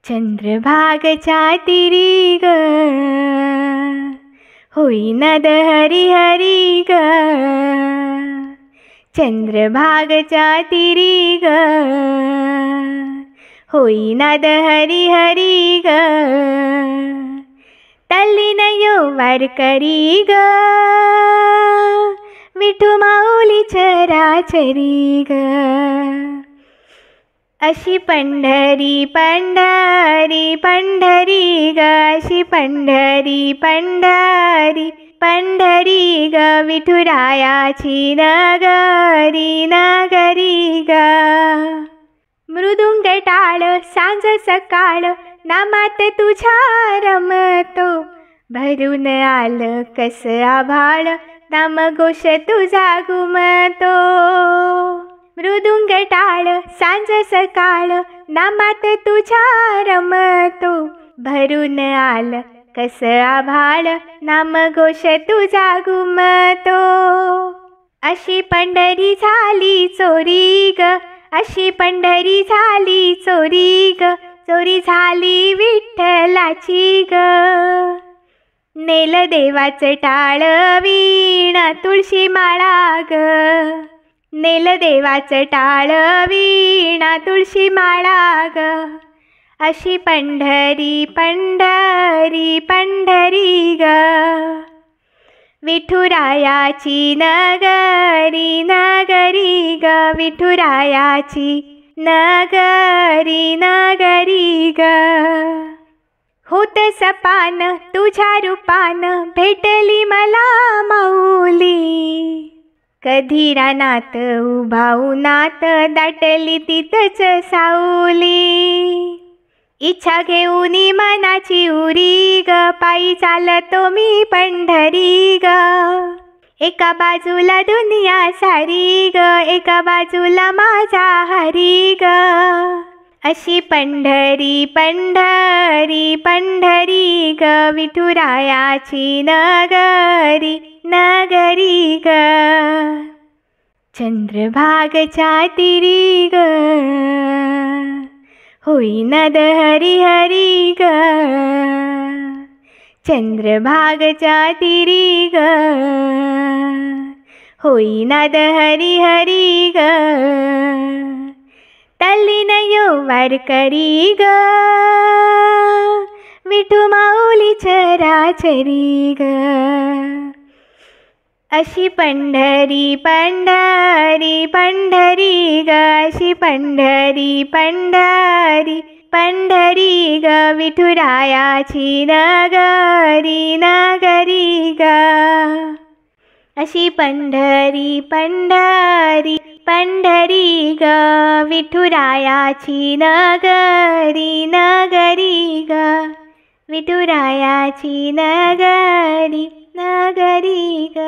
चंद्रभागेच्या तिरी ग, होईना द हरी हरी ग. चंद्रभागेच्या तिरी ग, होईना द हरी हरी ग. तल्लीन यो वारकरी ग, विठू माऊली चराचरी ग. अशी पंढरी पंढरी पंढरी ग, अशी पंढरी पंढरी पंढरी ग. विठुरायाची नगरी नगरी ग. मृदुंग टाळ सांज सकाळ, नामात तुझ्या रमतो. भरून आलं कस आभाळ, नामघोष तुझा घुमतो. मृदुंग टाळ सांज सकाळ, नामात तुझ्या रमतो. भरून आलं कस आभाळ, नामघोष तुझा घुमतो. अशी पंढरी झाली चोरी ग, अशी पंढरी झाली चोरी ग. चोरी झाली विठ्ठलाची ग. नेल देवाचं टाळ वीण तुळशी माळा ग. नेल देवाचं टाळ वीणा तुळशी माळा ग. अशी पंढरी पंढरी पंढरी ग. विठुरायाची नगरी नगरी ग. विठुरायाची नगरी नगरी ग. होत सपान तुझ्या रूपान, भेटली मला माऊली. कधी रानात उभा उन्हात, दाटली तिथंच सावली. इच्छा घेऊन मनाची उरी ग, पायी चालतो मी पंढरी ग. एका बाजूला दुनिया सारी ग, एका बाजूला माझा हरी ग. अशी पंढरी पंढरी पंढरी ग. विठुरायाची नगरी नगरी ग. चंद्रभागेच्या तिरी ग, होईना द हरी हरी ग. चंद्रभागेच्या तिरी ग, होईना द हरी हरी ग. तल्लीन यो वारकरी ग, विठू माऊली चराचरी ग. अशी पंढरी पंढरी पंढरी ग, अशी पंढरी पंढरी पंढरी ग. विठुरायाची नगरी नगरी ग. अशी पंढरी पंढरी पंढरी ग. विठुरायाची नगरी नगरी ग. विठुरायाची नगरी नगरी ग.